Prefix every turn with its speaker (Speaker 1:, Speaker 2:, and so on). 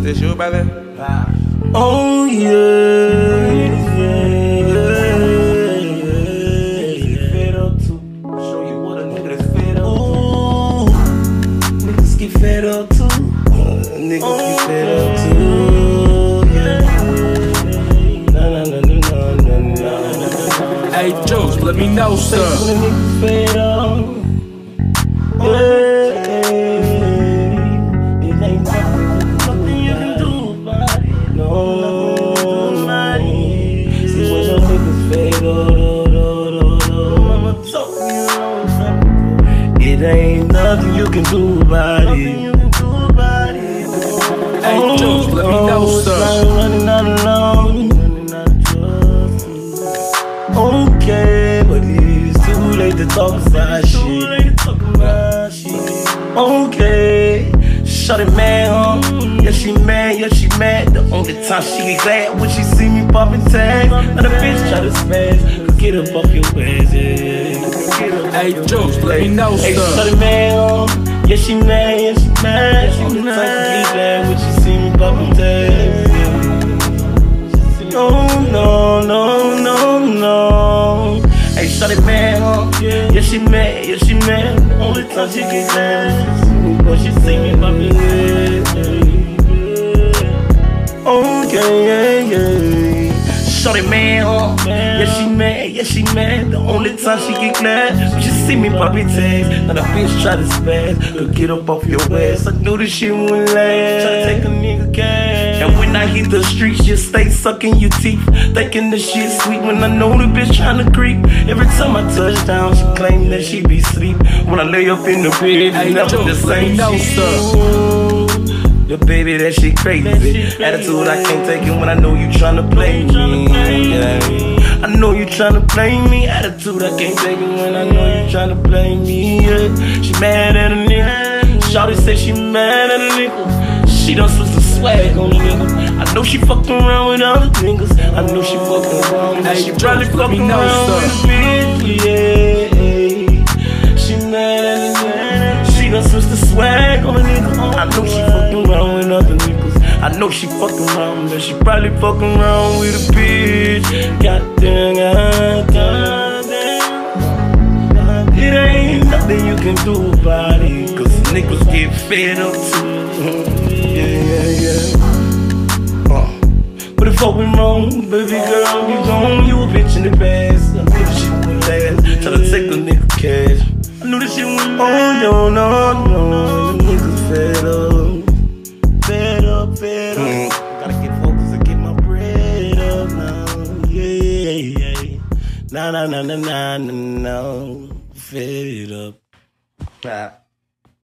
Speaker 1: This you, brother?
Speaker 2: Oh yeah. Fed up too. Show you what a nigga is fed up. Ooh, niggas get fed up too. Niggas get fed up too. Yeah. No.
Speaker 1: Hey, Juice, let me know, sir.
Speaker 2: Niggas fed up. It ain't nothing you can do about it. No. See when your niggas fade up, it ain't nothing you can do about it.
Speaker 1: Hey, Juice, let me know, sir.
Speaker 2: Running out of love. Okay, but it's too late to talk about shit. Okay, shawty mad, huh? Yeah, she mad. The only time she get glad when she see me poppin' tags. Now the bitch try to smash, get up off your ass, yeah.
Speaker 1: Hey, Juice, let me know,
Speaker 2: Hey,
Speaker 1: sir.
Speaker 2: shawty mad, huh? Yeah, she mad. The only time she get glad when she see me poppin' tags, yeah. No. Hey, shawty mad, huh? Yeah, she mad. The only time she get glad when she see me poppin' tags. Okay, yeah. Shawty mad, huh? Yeah, she mad. The only time she get glad when she see me poppin' tags. Now the bitch try to spaz, could get up off your ass. I knew this shit wouldn't last. Try to take a nigga cash. And when I hit the streets, just stay sucking your teeth, thinking the shit sweet. When I know the bitch tryna creep, every time I touch down, she claim that she be sleep. When I lay up in the bed,
Speaker 1: Hey,
Speaker 2: never
Speaker 1: Juice,
Speaker 2: the
Speaker 1: let me
Speaker 2: same
Speaker 1: know,
Speaker 2: shit.
Speaker 1: sir.
Speaker 2: Your baby, that shit crazy. Attitude, I can't take it when I know you tryna play me. Yeah. I know you tryna play me. Attitude, I can't take it when I know you tryna play me. Yeah. She mad at a nigga. Shawty said she mad at a nigga. She done switched the swag on the nigga. I know she fucking around with other niggas. I know she fucking around with.
Speaker 1: Hey,
Speaker 2: She probably
Speaker 1: Juice, let me
Speaker 2: fucking
Speaker 1: know,
Speaker 2: around
Speaker 1: sir.
Speaker 2: with a bitch. Yeah. She mad at a nigga. She done switched the swag on a nigga. I know she fucking around with other niggas. I know she fucking around, but she probably fucking around with a bitch. Goddamn. It ain't nothing you can do about it, cause niggas get fed up too. Yeah. But if I went wrong, baby girl, you gone. You a bitch in the past. I knew this shit wouldn't last. Try to take a nigga cash. I knew this shit wouldn't last. Oh no. The niggas fed up. Gotta get focused and get my bread up now. Yeah. No. Fed up.